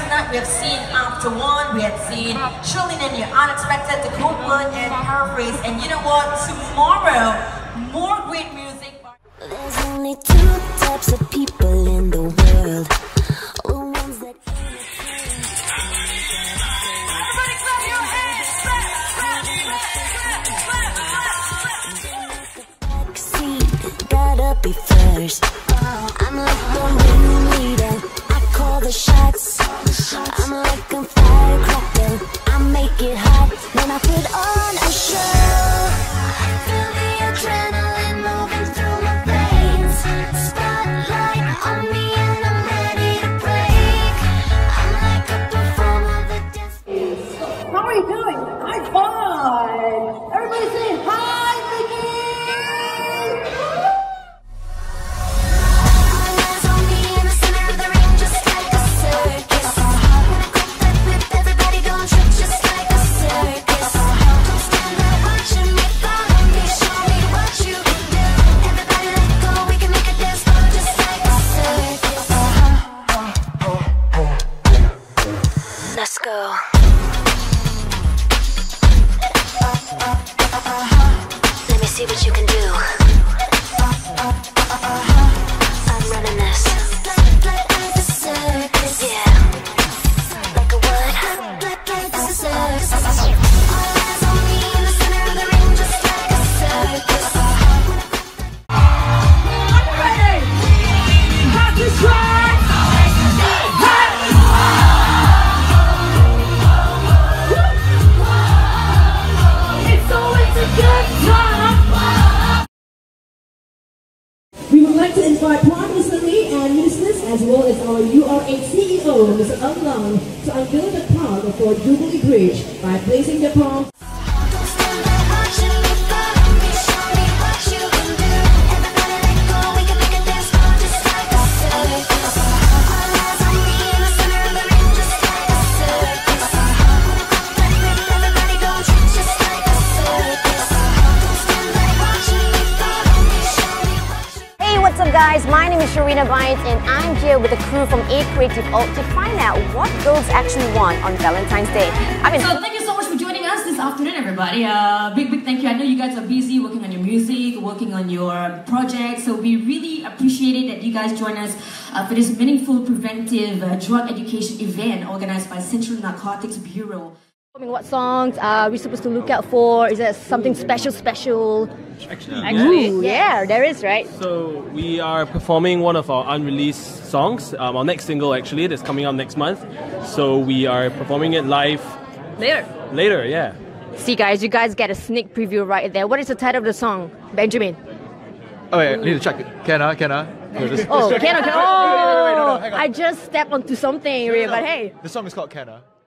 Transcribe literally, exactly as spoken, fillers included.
tonight we have seen After One, we have seen Shirley and Your Unexpected, The Cold Word, and Paraphrase. And you know what? Tomorrow, more great music. There's only two types of people in the world. The ones that Everybody clap your hands! Clap, clap, clap, clap, clap. backseat gotta be first. I'm like the ringleader, I call the shots. I'm like a firecracker, I make it hot when I put on a show. Feel the adrenaline moving through my veins. Spotlight on me and I'm ready to break. I'm like a performer that dances. How are you doing? High five! Everybody say hi, Vicky! All eyes on me in the center of the ring, just like a circus. When I crack that whip, everybody gon' trip just like a circus. Don't stand there watching me, follow me, show me what you can do. Everybody let go, we can make a dance floor just like a circus. Let's go. Let me see what you can do. I'm running this. Like a circus. Yeah. Like a what? Like a circus. All eyes on me in the center of the ring, just like a circus. Ready? Happy track! It's always a good time! We would like to invite Prime Minister Lee and ministers as well as our U R H C E O, Mister Ng Lang, to unveil the path for Jubilee Bridge by placing the palm. Don't stand there watching me, follow me, show me what you can do. Everybody let go, we can make a dance floor just like a circus. All eyes on me in the center of the ring, just like a circus. When I crack that whip, everybody gon' trip just like a circus. Don't stand there watching me, follow me, show me what you can do. Hey, what's up guys? My name is Sharina Bynes and I'm here with the crew from A Creative Alt to find out what girls actually want on Valentine's Day. I mean, So thank you so much for joining us this afternoon, everybody. Uh, big, big thank you. I know you guys are busy working on your music, working on your projects. So we really appreciate it that you guys join us uh, for this meaningful preventive uh, drug education event organized by Central Narcotics Bureau. what songs are we supposed to look out for? Is there something special, special? Actually, Actually, Ooh, yeah, there is, right? So we are performing one of our unreleased songs, um, our next single actually, that's coming out next month. So we are performing it live Later. later, yeah. See guys, you guys get a sneak preview right there. What is the title of the song, Benjamin? Oh wait, I need to check it. Can I? Can I? No, just- Oh, can I? Wait, wait, wait, Oh, wait, no, no, hang on. I just stepped onto something, really, but hey. The song is called Can I?